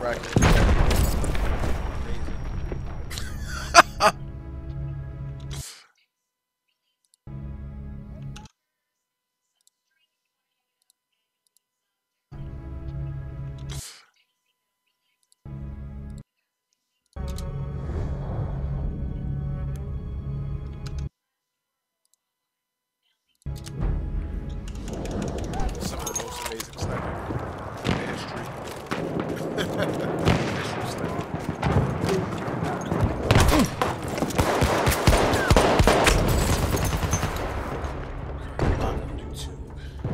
Some of the most amazing sniping in history. History sniping. Live on YouTube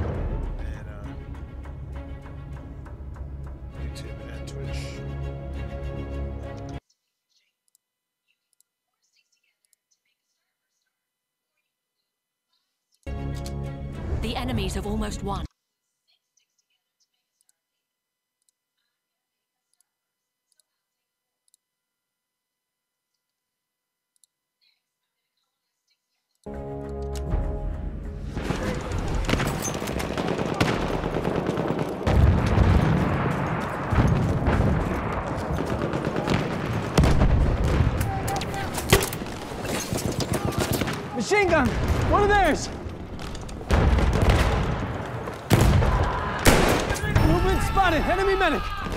and Twitch. The enemies have almost won. Machine gun! One of theirs! Movement spotted! Enemy medic!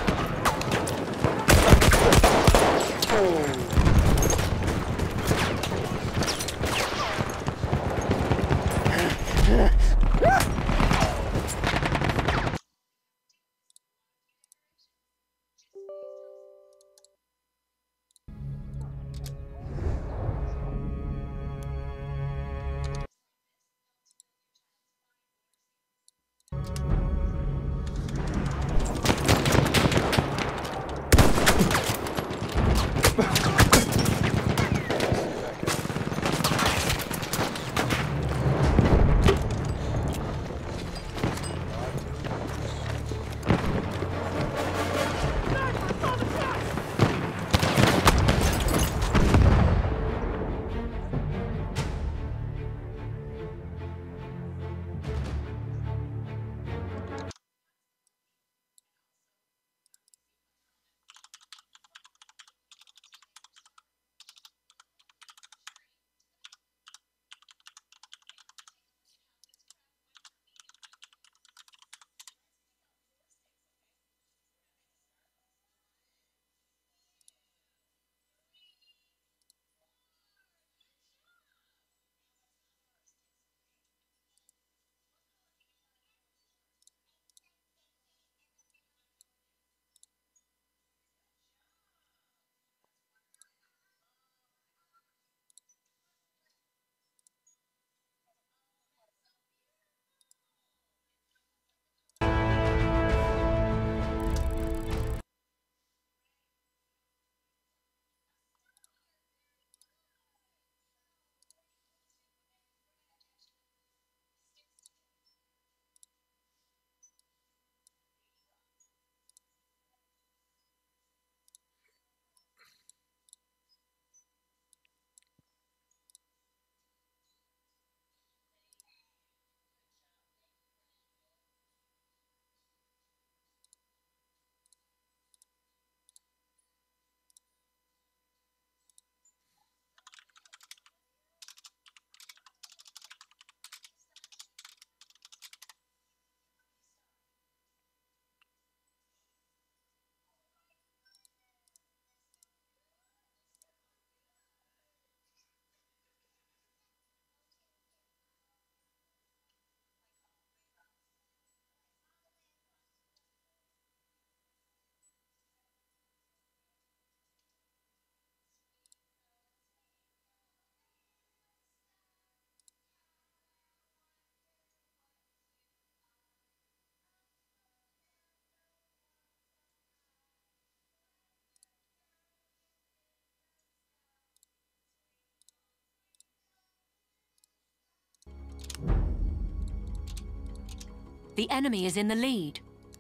The enemy is in the lead.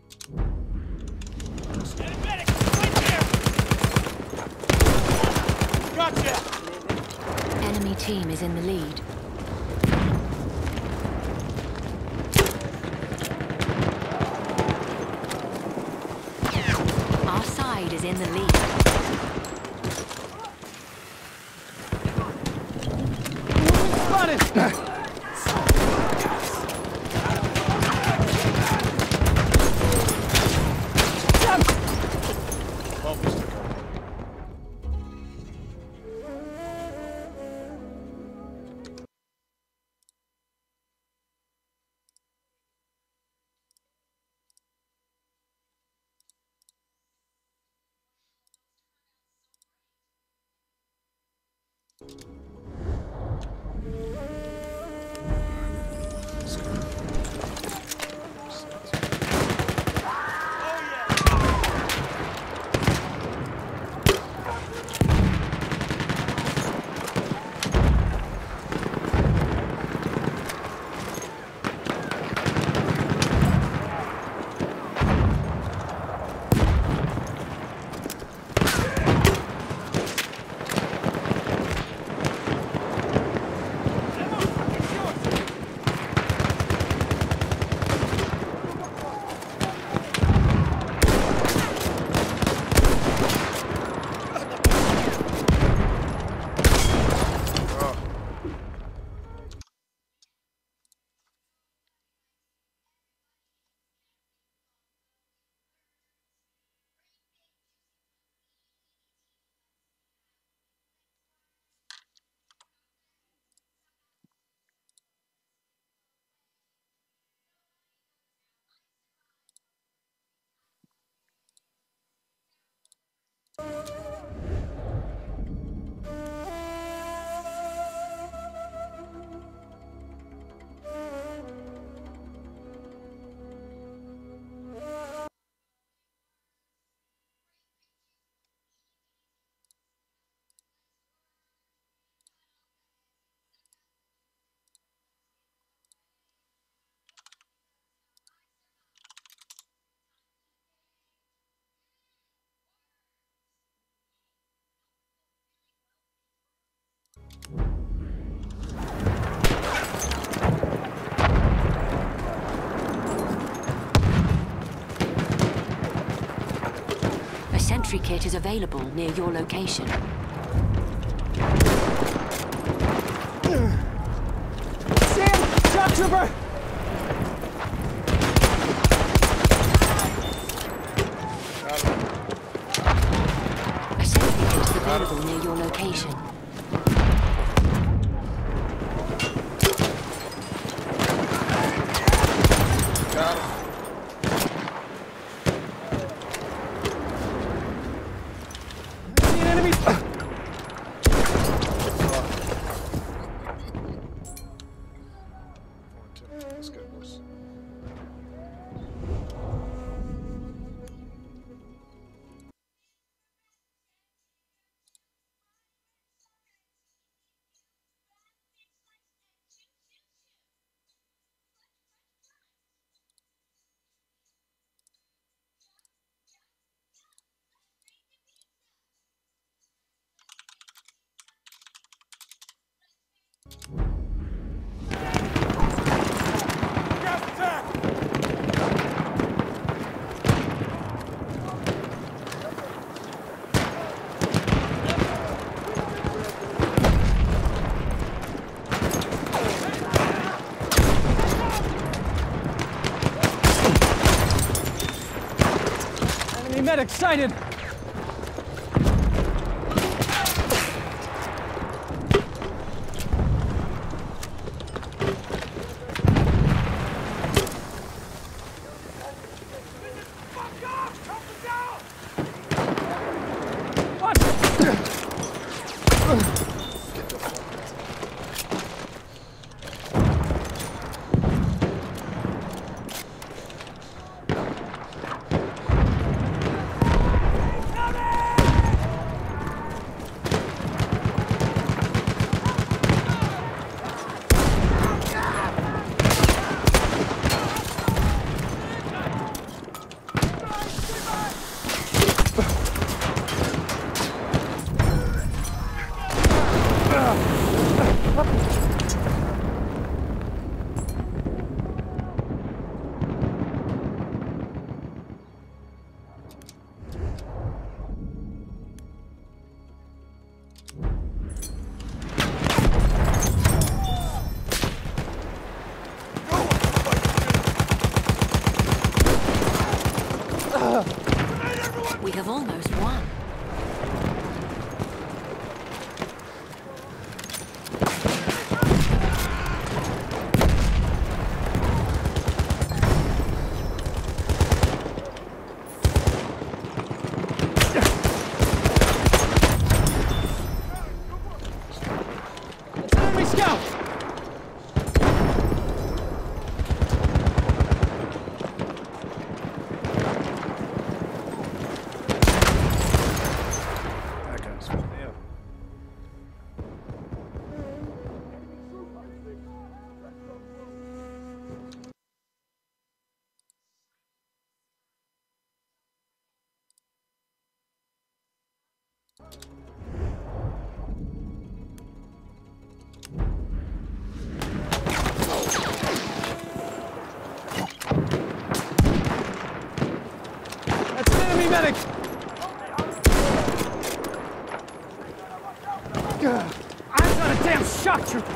Gotcha! Enemy team is in the lead. Our side in the lead. Spotted! A sentry kit is available near your location. Sam! Shock trooper! A sentry kit is available near your location. Got him. Let's go, boys. Enemy medic sighted! What? That's an enemy medic! I'm not a damn shock trooper!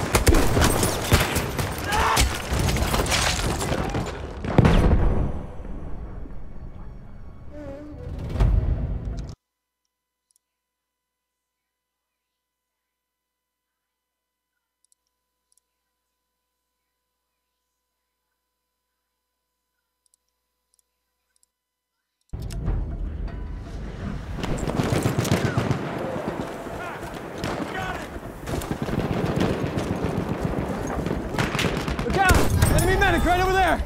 Look out! Enemy medic right over there!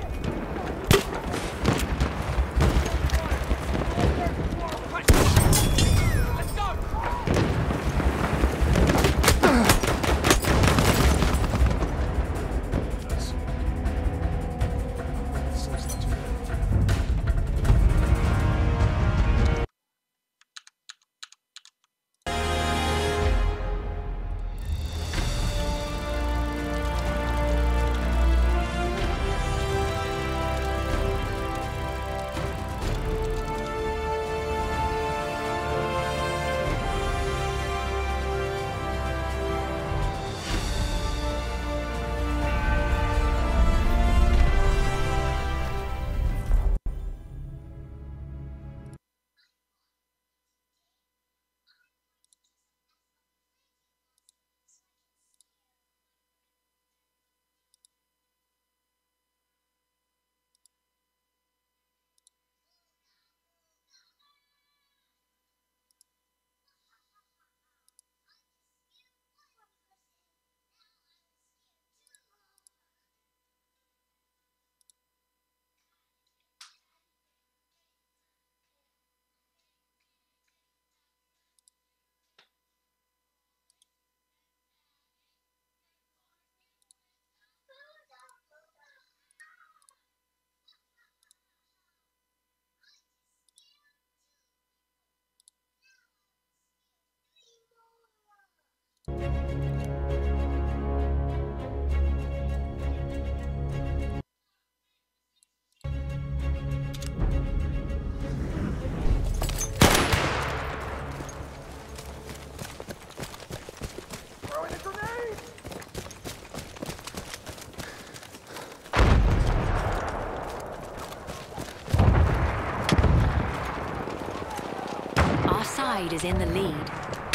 Our side is in the lead.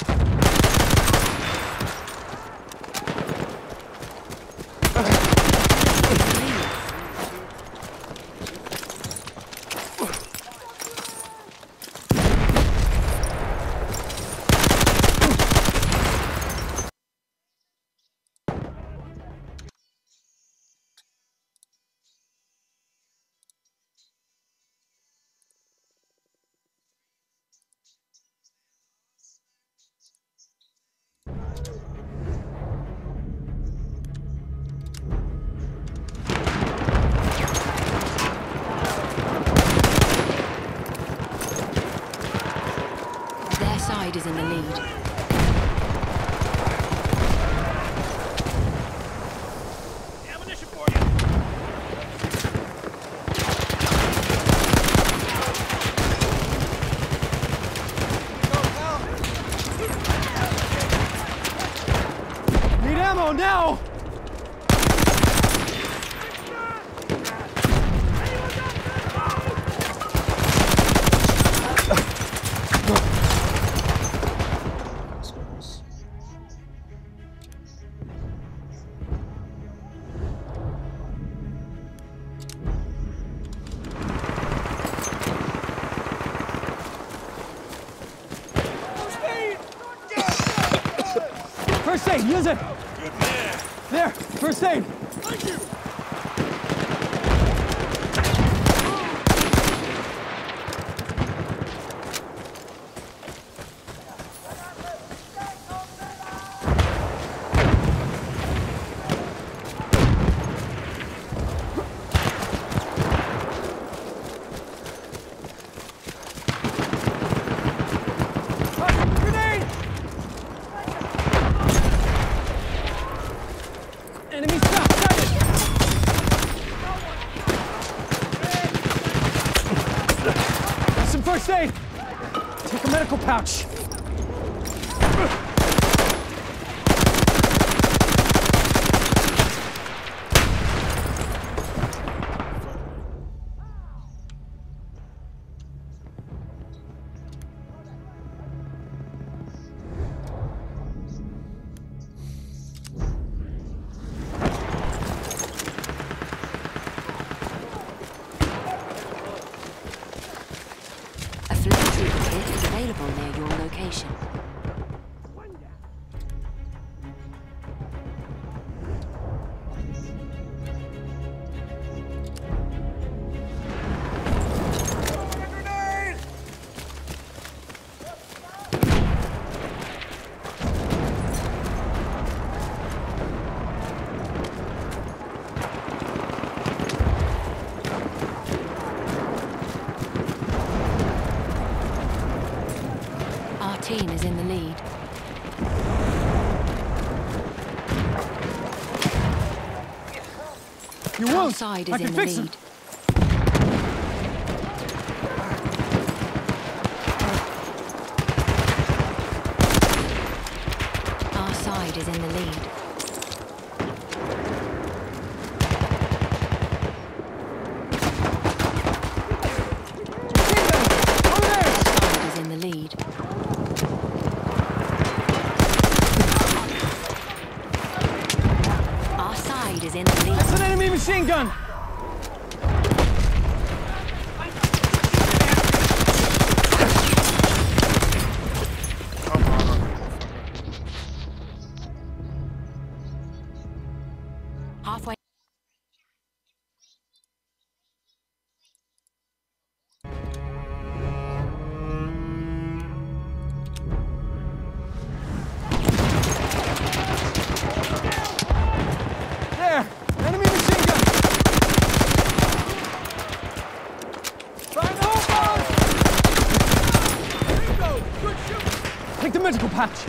Their side is in the lead. Ammunition for you! Need ammo now! First aid, use it! Good man! There, first aid! Thank you! pouch. A flame trooper kit is available near your location. Our team is in the lead. You Our won't. side I is can in the fix him. lead. Our side is in the lead. Over there. Side is in the lead. Our side is in the lead. That's an enemy machine gun. Come on. Halfway. There. Enemy machine gun. Find the hole, boss. Good shoot. Take the medical patch.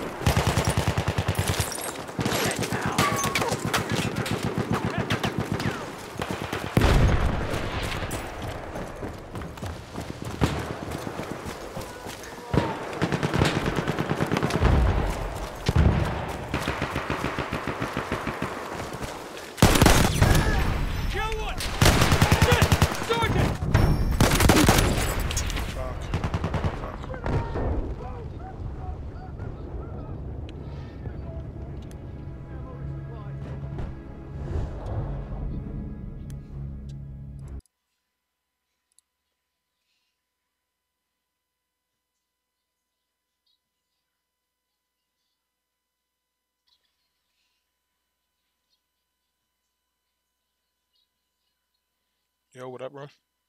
Yo, what up, bro?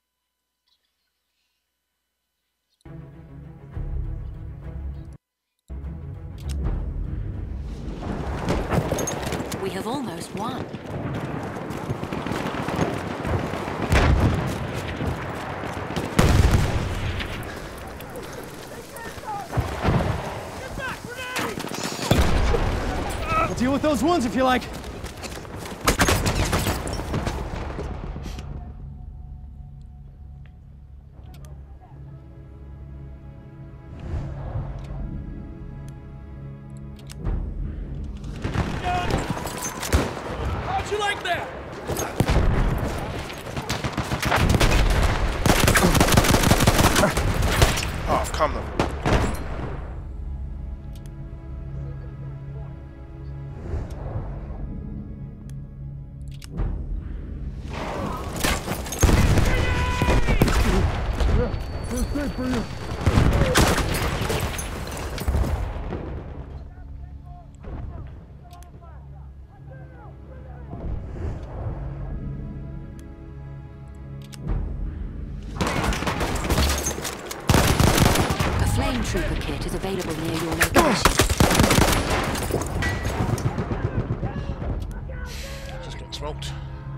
We have almost won. I'll deal with those wounds if you like. How'd you like that? Oh, come on. First aid for you. A flame trooper kit is available near your location. Just getting smoked.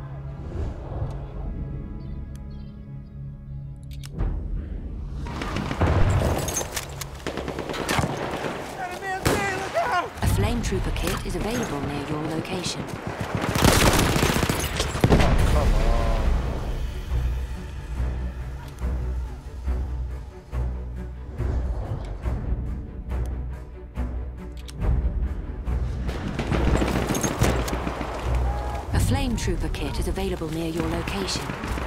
A flame trooper kit is available near your location. Come on. flame trooper kit is available near your location.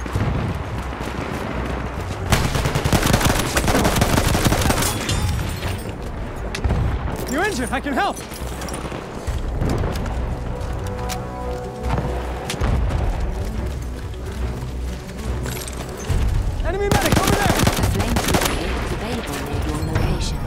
You're injured. I can help. Enemy medic over there. A flame trooper kit is available near your location.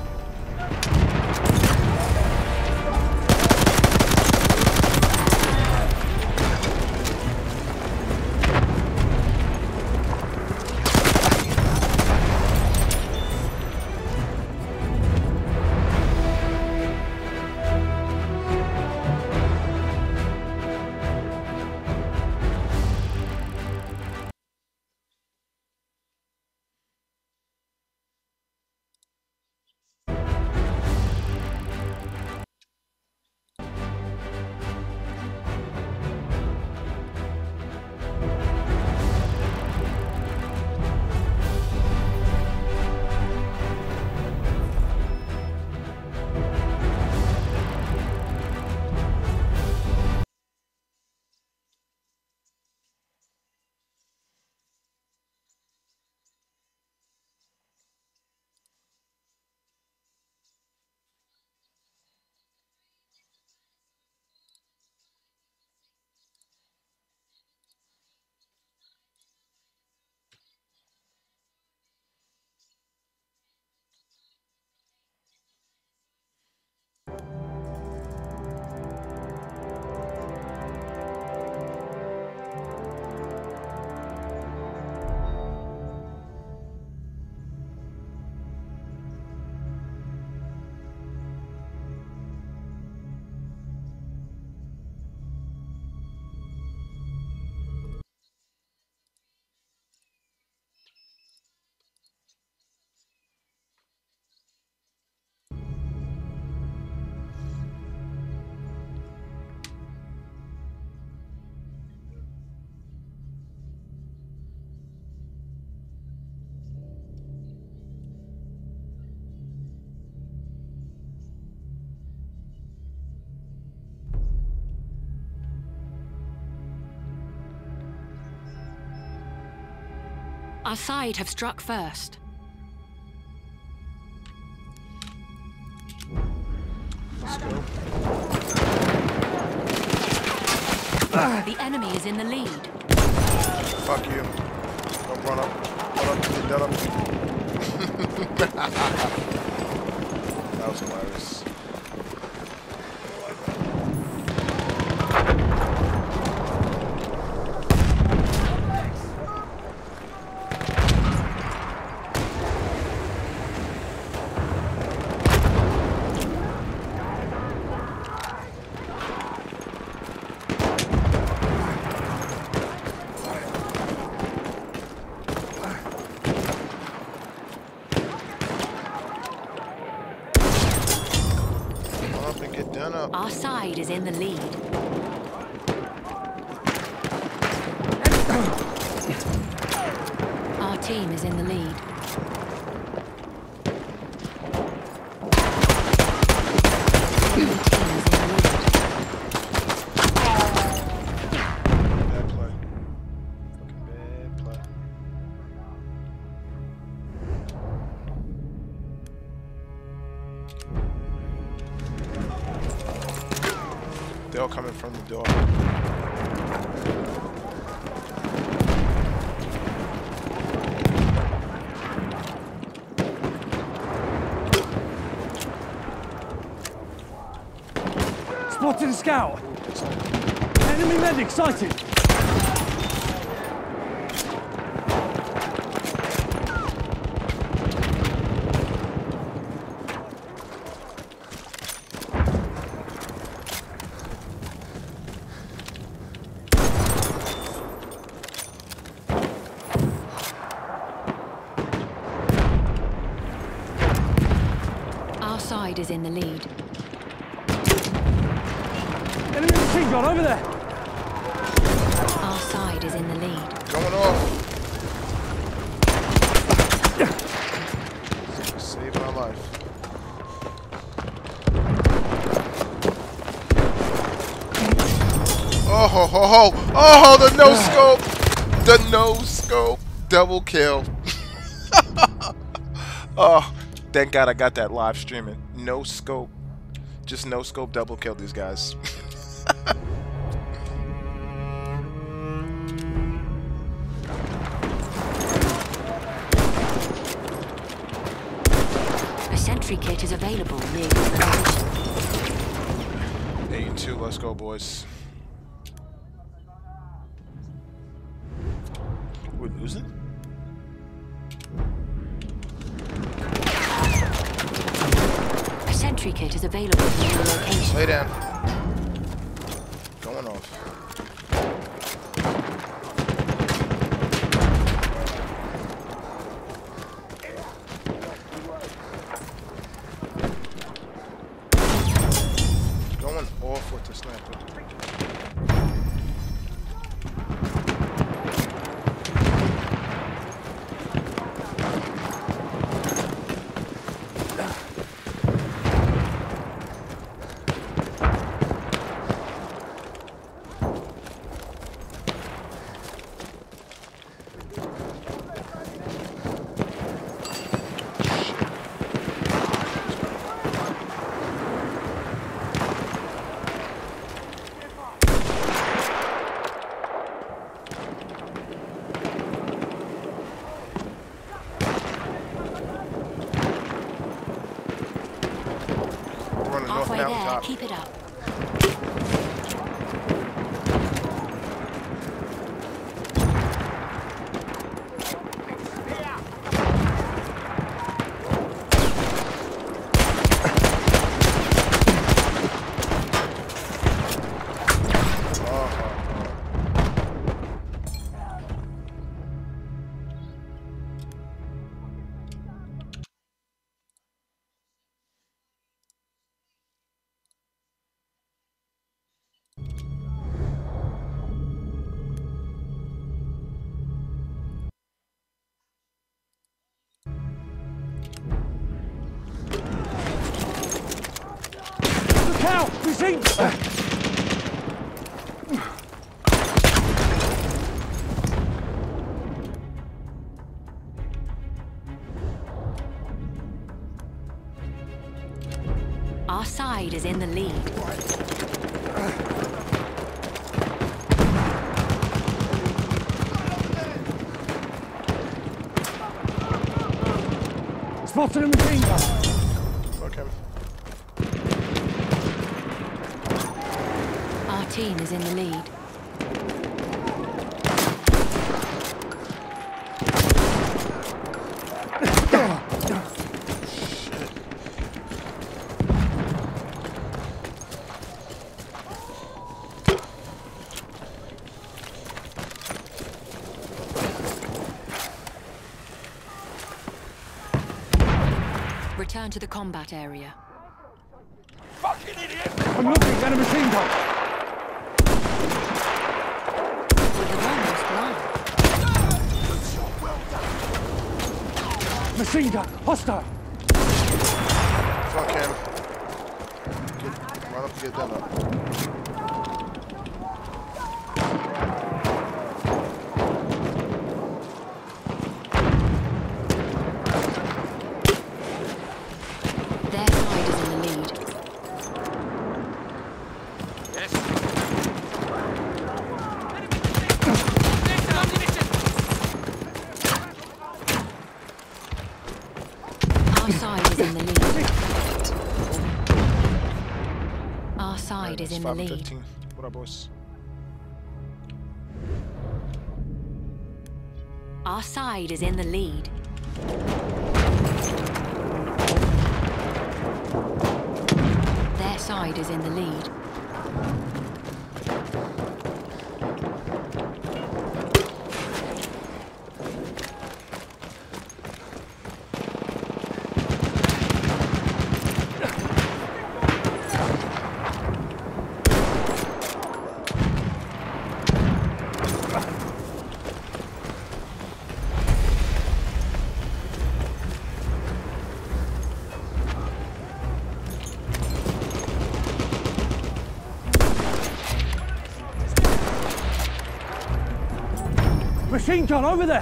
Our side have struck first. Let's go. The enemy is in the lead. Fuck you. Don't run up. Run up to the dead up. That was hilarious. Our side is in the lead. Our team is in the lead. Enemy team is in the lead. Bad play. Fucking bad play. They're all coming from the door. Spotted a scout. Enemy medic sighted. Our side is in the lead. Enemy machine gun over there. Our side is in the lead. Going off. Save my life. Oh ho ho ho! Oh, the no scope! The no scope double kill. Oh, thank God I got that live streaming. No scope, just no scope double kill these guys. A sentry kit is available near your location. 8 and 2, let's go, boys. We're losing? A sentry kit is available near your location. Lay down. Going off. Going off with the sniper. Halfway Mountain there, top. keep it up. Look out! Machine! Our side is in the lead. Spotted a machine gun! Fuck him. Our team is in the lead. Return to the combat area. I'm looking at a machine gun! We're almost live. Machine gun! Hostile! Fuck him. Run up and get them up. Their side is in the lead. Our side is in the lead. Our side is in the lead. 5-15. What up, boys? Our side is in the lead. Their side is in the lead. Machine gun over there!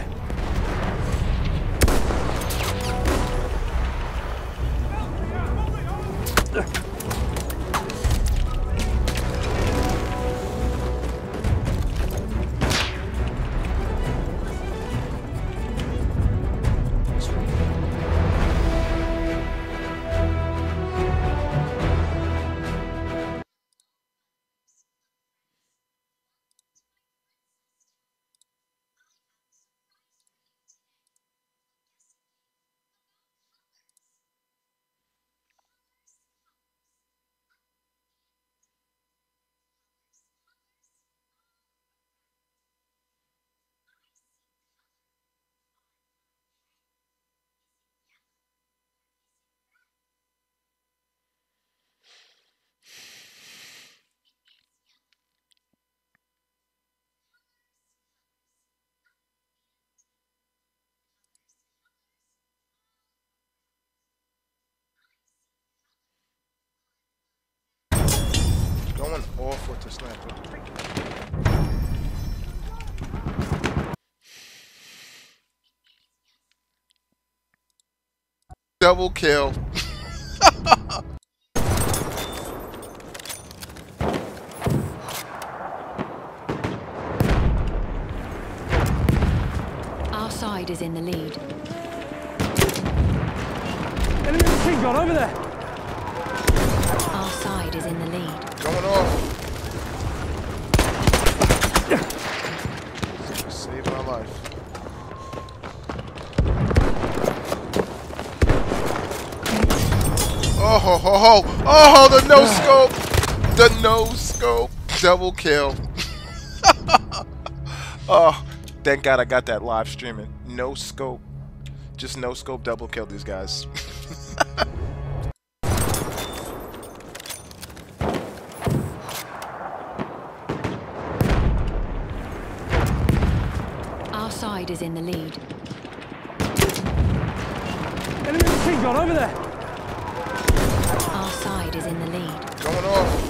Going off with the sniper. Double kill. Our side is in the lead. Enemy machine gun over there! Our side is in the lead. Going off. Saved my life. Oh ho ho ho! Oh, the no scope! The no scope! Double kill. Oh, thank God I got that live streaming. No scope. Just no scope double kill these guys. Our side is in the lead. Enemy machine gun over there! Our side is in the lead. Going off.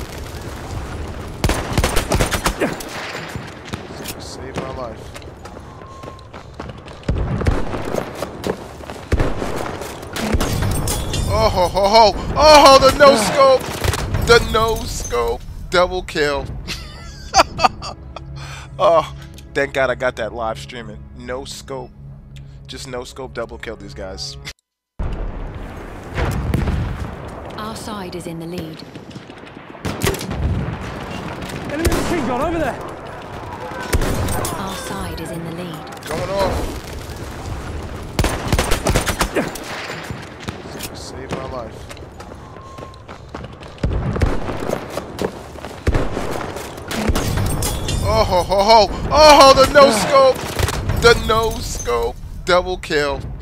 Saved my life. Oh ho ho ho! Oh, the no scope! The no scope! Double kill. Oh, thank God I got that live streaming. No scope. Just no scope double kill these guys. Our side is in the lead. Enemy machine gun over there! Our side is in the lead. Going off. Saved my life. Oh ho ho ho! Oh, the no scope! The no scope! Double kill.